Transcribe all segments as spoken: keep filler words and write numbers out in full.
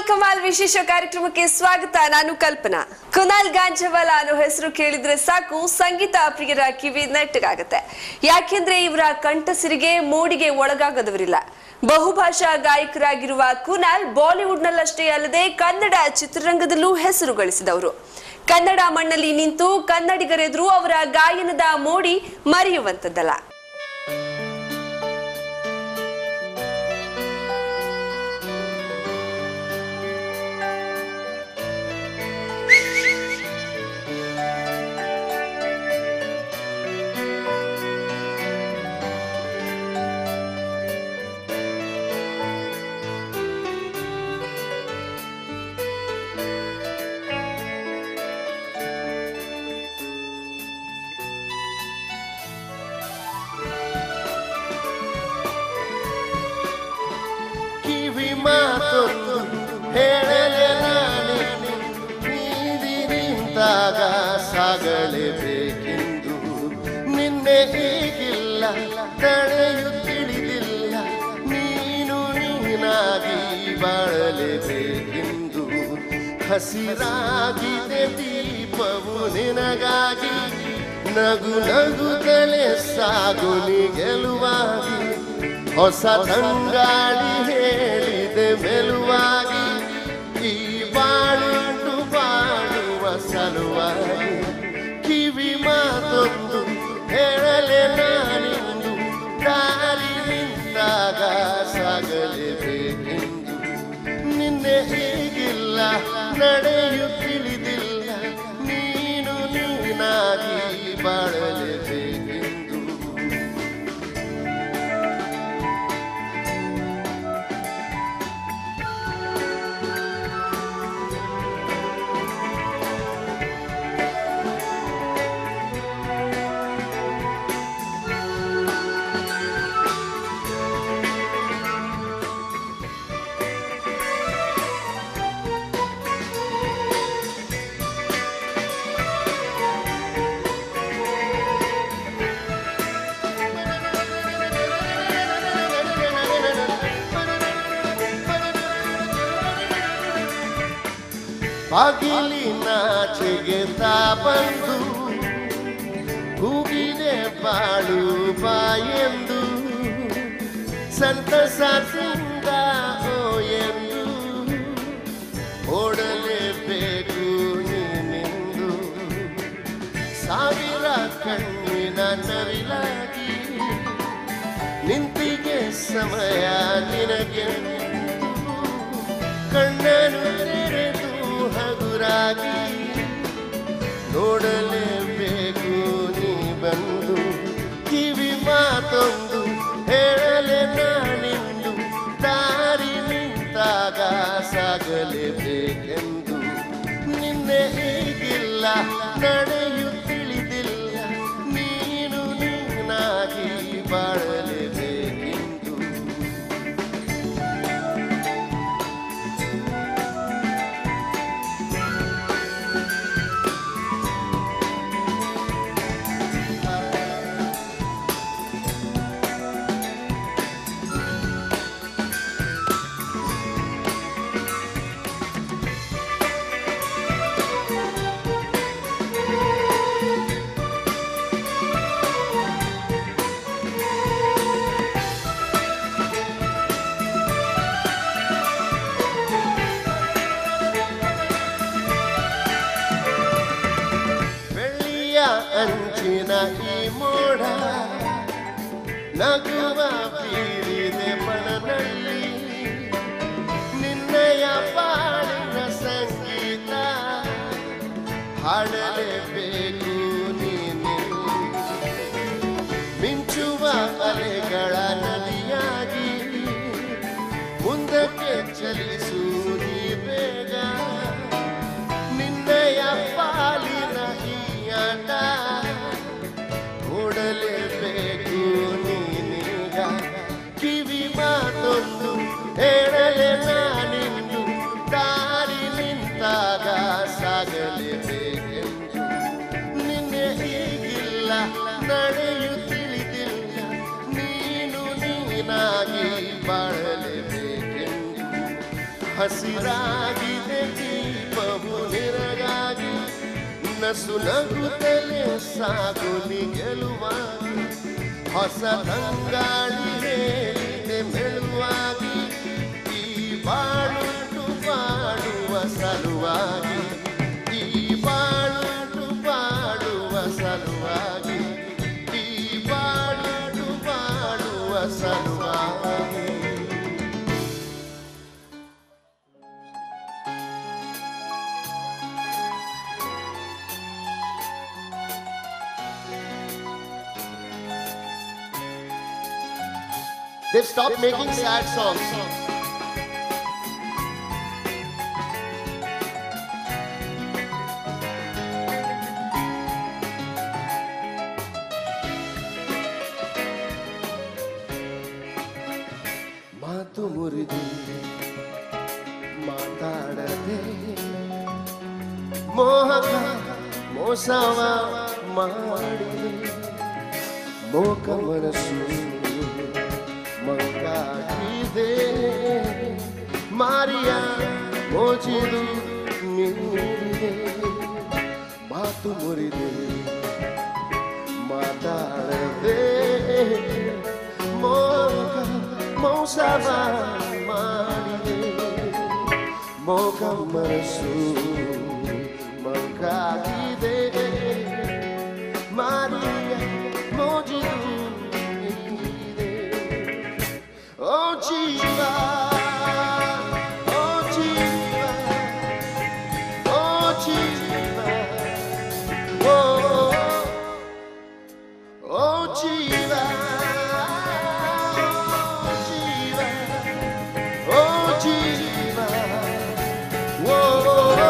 ಕಮಾಲ್ ಕಮಾಲ್ ವಿಶೇಷ ಕಾರ್ಯಕ್ರಮಕ್ಕೆ ಸ್ವಾಗತ. ನಾನು ಕಲ್ಪನಾ. ಕುನಾಲ್ ಗಾಂಜವಾಲ ಅನ್ನೋ ಹೆಸರು ಕೇಳಿದ್ರೆ ಸಾಕು ಸಂಗೀತ ಪ್ರಿಯರ ಕಿವಿ ನೆಟ್ಟಗಾಗುತ್ತೆ. ಯಾಕೆಂದ್ರೆ ಇವರ ಕಂಠಸಿರಿಗೆ ಮೋಡಿಗೆ ಒಳಗಾಗದವರಿಲ್ಲ. ಬಹುಭಾಷಾ ಗಾಯಕರಾಗಿರುವ ಕುನಾಲ್ ಬಾಲಿವುಡ್ ನಲ್ಲಷ್ಟೇ ಅಲ್ಲದೆ ಕನ್ನಡ ಚಿತ್ರರಂಗದಲ್ಲೂ ಹೆಸರು ಗಳಿಸಿದವರು. ಕನ್ನಡ ಮಣ್ಣಲ್ಲಿ ನಿಂತು ಕನ್ನಡಿಗರೆದುರು ಅವರ ಗಾಯನದ ಮೋಡಿ ಮರೆಯುವಂತದ್ದಲ್ಲ. ಹೇಳಲೆ ನಾನೇ ನೀದಿ ನಿಂತಾಗ ಸಾಗಲೇಬೇಕೆಂದು ನಿನ್ನೆ ಹೀಗಿಲ್ಲ ತಡೆಯು ತಿಳಿದಿಲ್ಲ ನೀನು ನೀನಾಗಿ ಬಾಳಲೇಬೇಕೆಂದು ಹಸಿರಾಗಿದೆ ದೀಪವು ನಿನಗಾಗಿ ನಗು ನಗುತ್ತಲೇ ಸಾಗು ನೀ ಗೆಲುವಾಗಿ ಹೊಸ ತಂಗಾಳಿ ಹೇಳಿದೆ ಮೆಲುವಾಗಿ ಈ ಬಾಳುಂಟು ಬಾಳುವ ಸಲುವಾಗಿ ಕಿವಿ ಮಾತೊಂದು ಹೇಳಲೆ ನಾನಿಂದು ದಾರಿ ನಿಂತಾಗ ಸಾಗಲೇಬೇಕೆಂದು ನಿನ್ನೆ ಹೀಗಿಲ್ಲ ನಡೆಯು ತಿಳಿದಿಲ್ಲ ನೀನು ನೀನಾಗಿ ಬಾಳಲೇಬೇಕೆಂದು ಬಾಗಿಲಿನಾಚೆಗೆ ತಾ ಬಂದು ಕೂಗಿದೆ ಬಾಳು ಬಾಯೆಂದು ಸಂತಸದಿಂದ ಓ ಎಂದು ಓಡಲೇಬೇಕು ನೀನೆಂದು ಸಾವಿರ ಕಣ್ಣಿನ ನವಿಲಾಗಿ ನಿಂತಿಗೆ ಸಮಯ ನಿನಗೆ ಕಣ್ಣನು ತೆರೆದು ಹಗುರಾಗಿ ನೋಡಲೇಬೇಕು ನೀ ಬಂದು ಕಿವಿ ಮಾತೊಂದು ಹೇಳಲೆ ನಾನಿಂದು ದಾರಿ ನಿಂತಾಗ ಸಾಗಲೇಬೇಕೆಂದು ನಿನ್ನೆ ಹೀಗಿಲ್ಲ ನಡೆಯು ತಿಳಿದಿಲ್ಲ ನೀನು ನೀನಾಗಿ ಬಾಳಲೇಬೇಕೆಂದು ಅಂಚಿನ ಈ ಮೋಡ ನಗುವ ಬೀರಿದೆ ಮನದಲ್ಲಿ ನಿನ್ನಯ ಬಾಳಿನ ಸಂಗೀತ ಹಾಡಲೇಬೇಕು ನೀನೆ ಮಿಂಚುವ ಅಲೆಗಳ ನದಿಯಾಗಿ ಮುಂದಕ್ಕೆ ಚಲಿಸು ನೀ ಬೇಗ ನಿನ್ನಯ ಪಾಲಿನ ಆಟ ಓಡಲೇಬೇಕು ನೀನೀಗ ಹಸಿರಾಗಿದೆ ದೀಪವು ನಿರಗಾಗಿ ನಸು ನಗುತ್ತಲೇ ಸಾಗುನಿ ಗೆಲುವಾಗಿ ಹೊಸ ತಂಗಾಳಿ ಹೇಳಿದೆ ಮೆಳುವಾಗಿ ಈ ಬಾಳುಂಟು ಬಾಳುವ ಸಲುವಾಗಿ ಈ ಬಾಳುಂಟು ಬಾಳುವ ಸಲುವಾಗಿ ಈ ಬಾಳುಂಟು ಬಾಳುವ ಸಲುವಾಗಿ. They've stopped making sad songs. ಮಾತು ಮುರಿದು ಮಾತಾಡದೆ ಮೋಹಕ ಮೋಸವ ಮಾಡಿದೆ ಮೋಕ ಮನಸ್ಸು ಮಂಗಾಗಿದೆ ಮಾರಿಯ ಮೋಚಿದು ಮಿಂದಿದೆ ಮಾತು ಮುರಿದೆ ಮಾತಾಡದೆ ಮೋಕ ಮೋಸವ ಮಾಡಿದೆ ಮೋಕ ಮನಸ್ಸು ಮಂಗಾಗಿದೆ ಮಾರಿಯ ಮೋಚಿದು Oh Jiva, oh Jiva, oh Jiva, oh, oh Jiva, oh Jiva, oh Jiva, oh.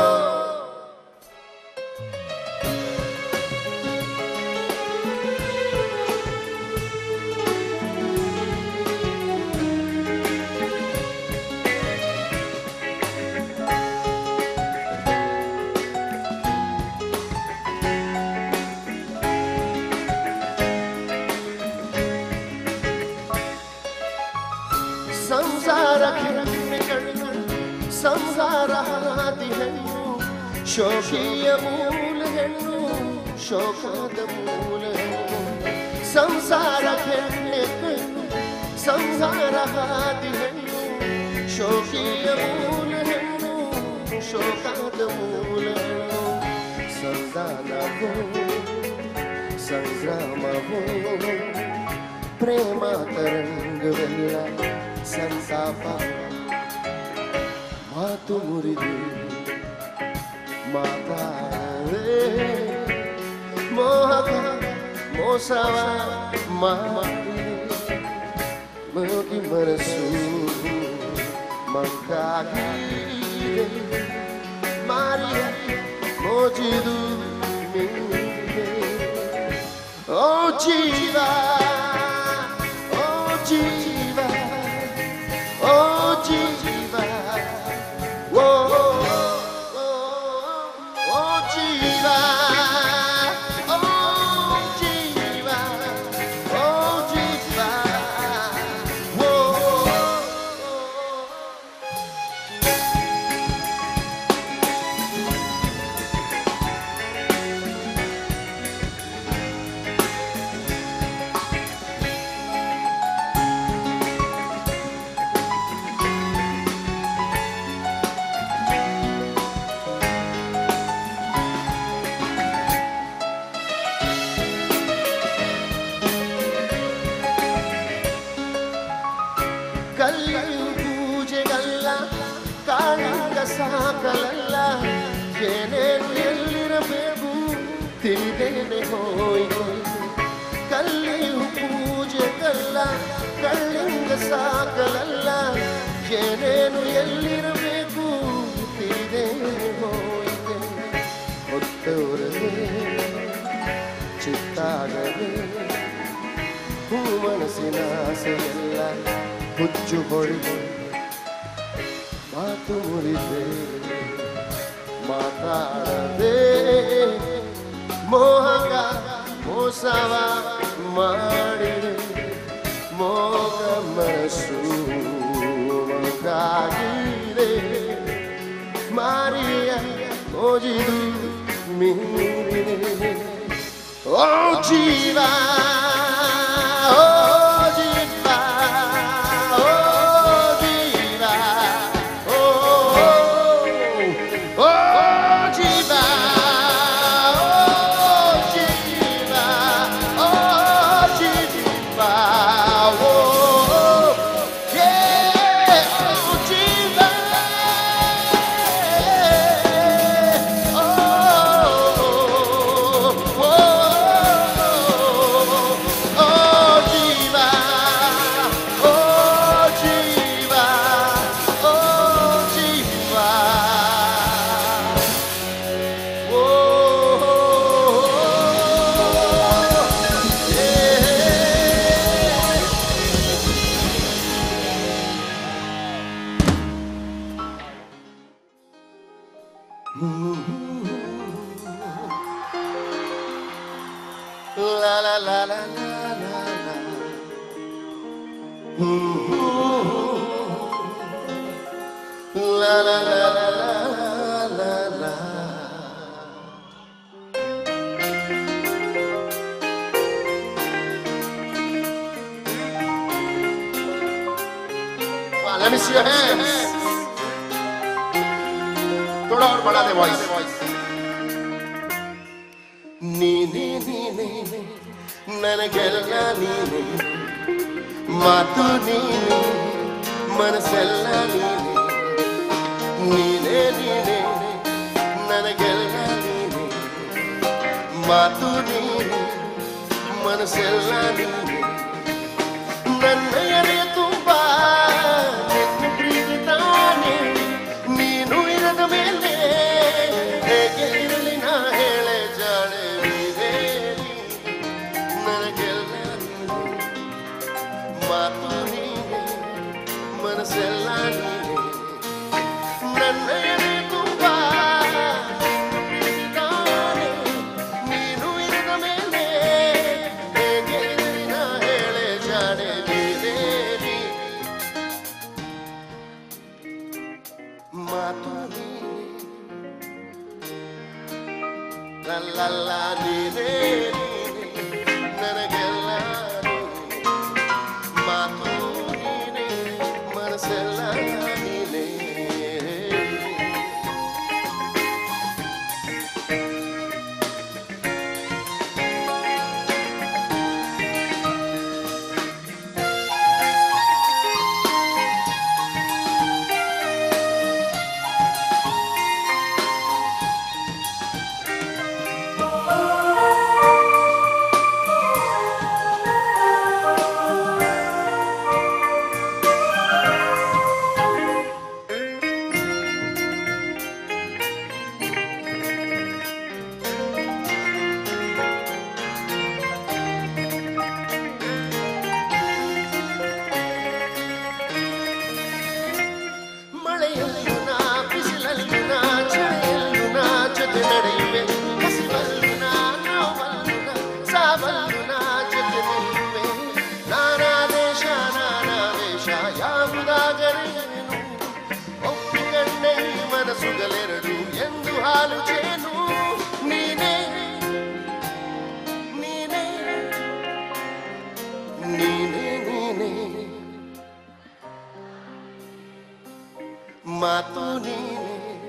ಸಂಸಾರ ಹೆಣ್ಣು ಸಂಸಾರ ಹಾದಿ ಹೆಣ್ಣು ಶೋಕಿಯ ಮೂಲ ಹೆಣ್ಣು ಶೋಕದ ಮೂಲ ಹೆಣ್ಣು ಸಂಸಾರ ಹೆಣ್ಣು ಸಂಸಾರ ಹಾದಿ ಹೆಣ್ಣು ಶೋಕಿಯ ಮೂಲ ಹೆಣ್ಣು ಶೋಕದ ಮೂಲ ಹೆಣ್ಣು ಸಂಧಾನವೋ ಸಂಗ್ರಾಮವೋ ಪ್ರೇಮ ತರಂಗವೆಲ್ಲ ಸಂತಾಪ ಮಾತು ಮುರಿದು ಮಾತಾಡದೆ ಮೋಹಕ ಮೋಸವ ಮಾಡಿದೆ ಮೋಗಿ ಮನಸ್ಸು ಮಂಕಾಗಿದೆ ಮಾರಿಯ ಮೋಚಿದು ಮಿಂದಿದೆ ಓ ಜೀವ Jiva, oh Jiva, oh, oh, oh Jiva, oh Jiva, oh Jiva, oh. ಕಲ್ಲಿಯು ಪೂಜೆಗಲ್ಲ ಕಾಳಿಂಗ ಸಾಕಲಲ್ಲ ಏನೇನು ಎಲ್ಲಿರಬೇಕು ತಿಳಿದೇನೆ ಹೋಯ್ತು ಕಲ್ಲಿಯು ಪೂಜೆಗಲ್ಲ ಕಳ್ಳಿಂಗ ಸಾಕಲಲ್ಲ ಏನೇನು ಎಲ್ಲಿರಬೇಕು ತಿಳಿದೇನೆ ಹೋಯ್ತು ಹೊತ್ತವರದೆ ಚಿತ್ತಾಗದೆ ಹೂ ಮನಸ್ಸಿನ ಆಸೆಯೆಲ್ಲ ಹುಚ್ಚು ಹೊಡೆದು ಮಾತು ಮುರಿದೆ ಮಾತಾಡದೆ ಮೋಹಕ ಮೋಸವ ಮಾಡಿದೆ ಮೋಹ ಮನಸ್ಸು ಮಂಗಾಗಿದೆ ಮಾರಿಯ ಓಜಿದು ಮೀರಿದೆ ಓ ಜೀವ ಓ ಜೀವ ಓ ಜೀವ ಓ ಓ ಜೀವ La la la la la la la. La la la la la la la. Wow, let me see your hands. थोड़ा और बढ़ा दे वॉइस. ನೀನೇ ನೀನೇ ನನಗೆಲ್ಲ ನೀನೇ ಮಾತು ನೀನೇ ಮನಸ್ಸೆಲ್ಲ ನೀನೇ ನೀನೇ ನೀನೇ ನನಗೆಲ್ಲ ನೀನೇ ಮಾತು ನೀನೇ ಮನಸ್ಸೆಲ್ಲ ನೀನೇ ನನ್ನ ಎದೆಯ ತುಂಬ ನಿನ್ನ ಪ್ರೀತಿ ತಾನೇ ನೀನು ಇರದ ಮೇಲೆ ಹೇಗೆ ಇರಲಿ ನಾ ಹೇಳೆ ಜಾಣೆ ಮಾತು ನೀನೆ ಮನಸ್ಸೆಲ್ಲ ನೀನೆ ನನ್ನ ಎದೆ ತುಂಬ ತಾನೆ ನೀನು ಇರದ ಮೇಲೆ ಹೇಗೆ ಇರಲಿ ನಾ ಹೇಳೆ ಜಾಣೆ ನೀನೇ ನೀ ಮಾತು ನೀನೆ ಲಲ್ಲ ನೀನೇ ನನಗೆಲ್ಲ ಮಾತು ನೀನೆ ಮನಸ್ಸೆಲ್ಲ ನೀನೆ ಮನಸ್ಸುಗಳೆರಡು ಎಂದು ಹಾಲು ಜೇನು ನೀನೇ ನೀನೇ ನೀನೇ ನೀನೇ ಮಾತು ನೀನೇ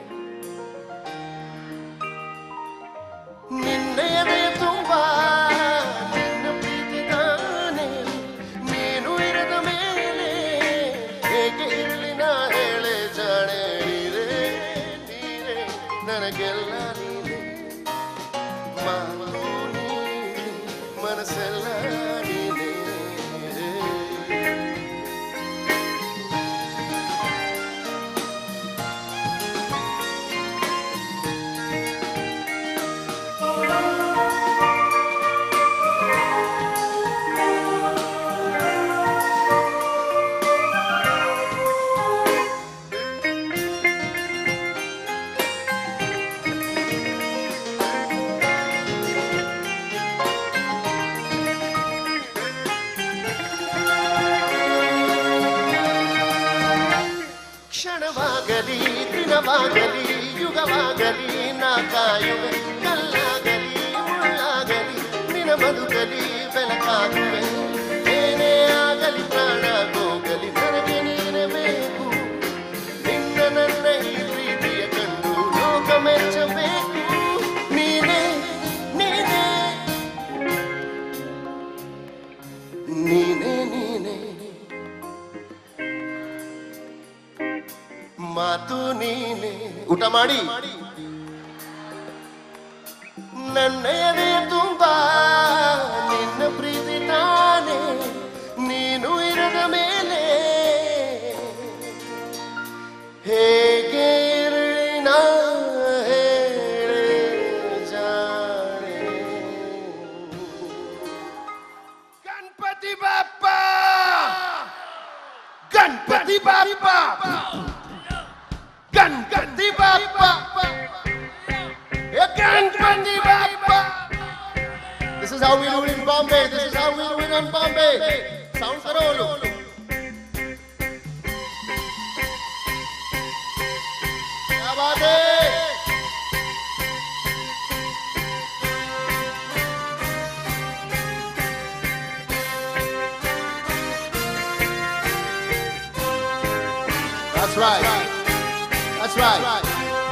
ನಿನ್ನ ಎದೆಯ ತುಂಬ ನಿನ್ನ ಪ್ರೀತಿ ತಾನೇ ನೀನು ಇರದ ಮೇಲೆ ಹೇಗೆ ಇರಲಿ ನಾ ಹೇಳೆ ಜಾಣೆ ನನಗೆಲ್ಲ ನೀನೆ ಮಾತು ನೀನೆ ಮನಸ್ಸೆಲ್ಲ ನೀನೆ ಕ್ಷಣವಾಗಲಿ ದಿನವಾಗಲಿ ಯುಗವಾಗಲಿ ನಾ ಕಾಯುವೆ ಕಲ್ಲಾಗಲಿ ಮುಳ್ಳಾಗಲಿ ನಿನ ಬದುಕಲಿ ಬೆಳಕಾಗುವೆ ಏನೇ ಆಗಲಿ ಪ್ರಾಣ ಹೋಗಲಿ ನನಗೆ ನೀನೇ ಬೇಕು ನಿನ್ನ ನನ್ನ ಈ ಪ್ರೀತಿಯ ಕಂಡು ಲೋಕ ಮೆಚ್ಚಬೇಕು ನೀನೇ ನೀನೇ ನೀನೇ ನೀನೇ ಮಾತು ನೀನೆ ಊಟ ಮಾಡಿ ನನ್ನ ಎದೆ ತುಂಬಾ ನಿನ್ನ ಪ್ರೀತಿ ತಾನೆ ನೀನು ಇರದ ಮೇಲೆ ಹೇಗೆ ಇರಲಿ ನಾ ಹೇಳೆ ಜಾಣೆ Ganapati ಬಾಪ್ಪ Ganapati ಬಾಪ್ಪ Ganpati Bappa, Ganpati Bappa. This is how we do it in Bombay. This is how we do it in Bombay. Sound karo. Kya baat hai? That's right. That's right.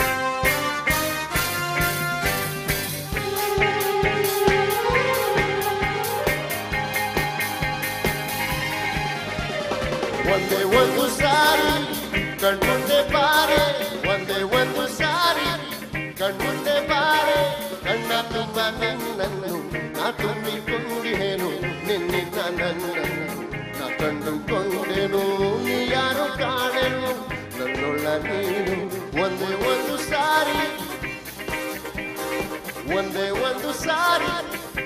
ಒಂದೇ ಒಂದು ಸಾರಿ ಕಣ್ಮುಂದೆ ಬಾರೆ ಒಂದೇ ಒಂದು ಸಾರಿ ಕಣ್ಮುಂದೆ ಬಾರೆ ಕಣ್ಣ ತುಂಬ ನನ್ನನ್ನು ನಾ ತುಂಬಿಕೊಂಡಿಹೇನು ನಿನ್ನಿಂದ ನನ್ನನ್ನು ನಾ ಕಂಡುಕೊಂಡೆನು ನೀ ಯಾರು ಕಾಣೆನು ನನ್ನೊಳ್ಳ ನೀನು ಒಂದೇ ಒಂದು ಸಾರಿ ಒಂದೇ ಒಂದು ಸಾರಿ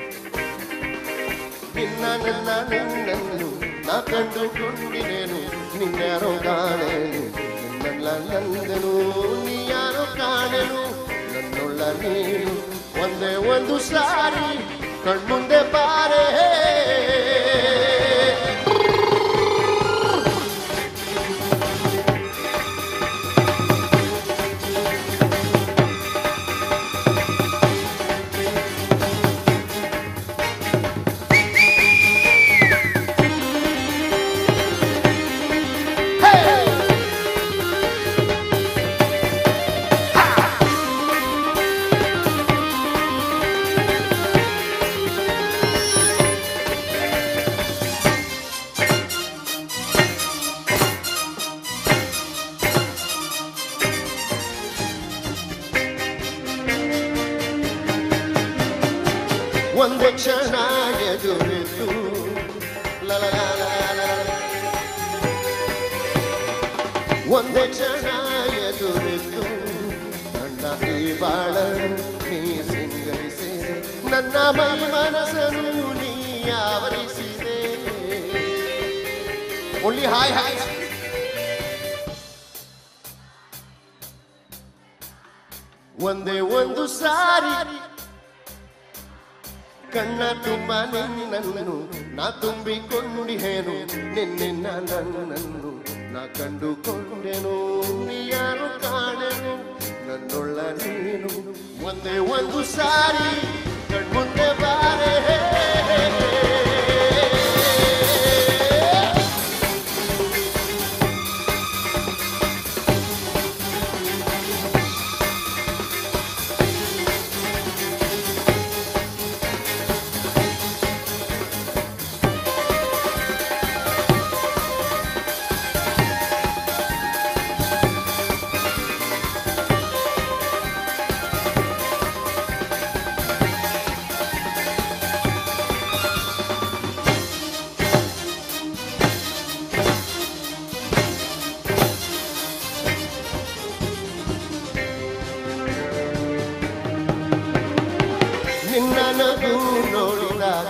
ನಿನ್ನ ನನ್ನ ನಿನ್ನನ್ನು ನಾ ಕಂಡುಕೊಂಡಿನೇನು ನಿನ್ಯಾರೋ ಕಾಣೆನು ನಿನ್ನೆಲ್ಲ ನಂದೆನು ನೀ ಯಾರೋ ಕಾಣೆನು ನನ್ನೊಳ್ಳ ನೀನು ಒಂದೇ ಒಂದು ಸಾರಿ ಕಣ್ಮುಂದೆ ಬಾರೆ ಒಂದು ಕ್ಷಣ ಎದುರಿತು ಒಂದೇ ಕ್ಷಣ ಎದುರಿತು ನನ್ನ ಈ ಬಾಳ ನೀ ಸಿಂಗರಿಸಿದೆ ನನ್ನ ಮೈ ಮನಸ್ಸನ್ನು ನೀ ಆವರಿಸಿದೆ ಓನ್ಲಿ ಹಾಯ್ ಹಾಯ್ ಒಂದೇ ಒಂದು ಸಾರಿ ಕಣ್ಣ ತುಂಬ ನಿನ್ನನ್ನು ನಾ ತುಂಬಿಕೊಂಡಿಹೇನು ನಿನ್ನಿನ್ನ ನನ್ನನ್ನು ನಾ ಕಂಡುಕೊಂಡೆನು ನೀ ಯಾರು ಕಾಣೆನು ನನ್ನೊಳ್ಳ ನೀನು ಒಂದೇ ಒಂದು ಸಾರಿ ಕಣ್ಮುಂದೆ ಬಾರೆ ನಗು ನೋಡಿದಾಗ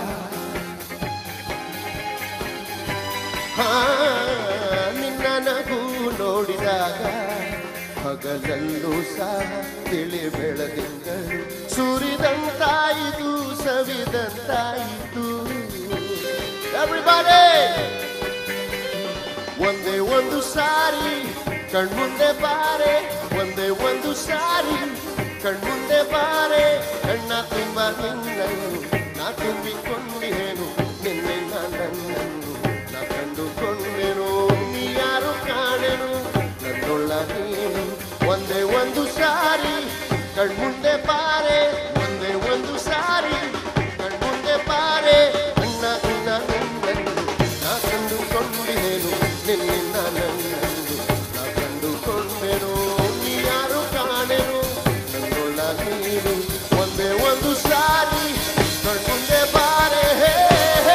ಹಾ ನಿನ್ನ ನಗು ನೋಡಿದಾಗ ಹಗಲಲ್ಲೂ ಸಹ ತಿಳಿ ಬೆಳದಿಂಗಳು ಸುರಿದಂತಾಯಿತು ಸವಿದಂತಾಯಿತು Everybody! ಒಂದೇ ಒಂದು ಸಾರಿ ಕಣ್ಮುಂದೆ ಬಾರೆ ಒಂದೇ ಒಂದು ಒಂದು ಸಾರಿ ಕಣ್ಮುಂದೆ ಬಾರೆ ಕಣ್ಣ ತುಂಬ ನಿನ್ನನ್ನು ನಾ ತುಂಬಿಕೊಂಡಿಹೇನು ನಿನ್ನೆ ನನ್ನನ್ನು ನಾ ಕಂಡುಕೊಂಡೆನು ನೀ ಯಾರು ಕಾಣೆನು ನನ್ನೊಳ್ಳ ನೀನು ಒಂದೇ ಒಂದು ಸಾರಿ ಕಣ್ಮುಂದೆ ಬಾರೆ ಒಂದೇ ಒಂದು ಸಾರಿ ಕಣ್ಮುಂದೆ ಬಾರೆ ಕಣ್ಣ ತುಂಬ ನಿನ್ನನ್ನು ನಾ ಕಂಡುಕೊಂಡಿಹೇನು ನಿನ್ನೆ ನನ್ನನ್ನು ನಾ ಕಂಡುಕೊಂಡೆನು ನೀ ಯಾರು ಕಾಣೆನು ನನ್ನೊಳ್ಳ ನೀನು ಒಂದೇ ಒಂದು ಸಾರಿ ಕಣ್ಮುಂದೆ ಬಾರೆ ಹೇ ಹೇ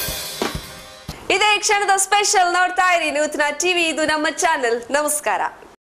ಇದೇ ಕ್ಷಣದ ಸ್ಪೆಷಲ್ ನೋಡ್ತಾ ಇರಿ ನೂತನ ಟಿವಿ ಇದು ನಮ್ಮ ಚಾನೆಲ್ ನಮಸ್ಕಾರ.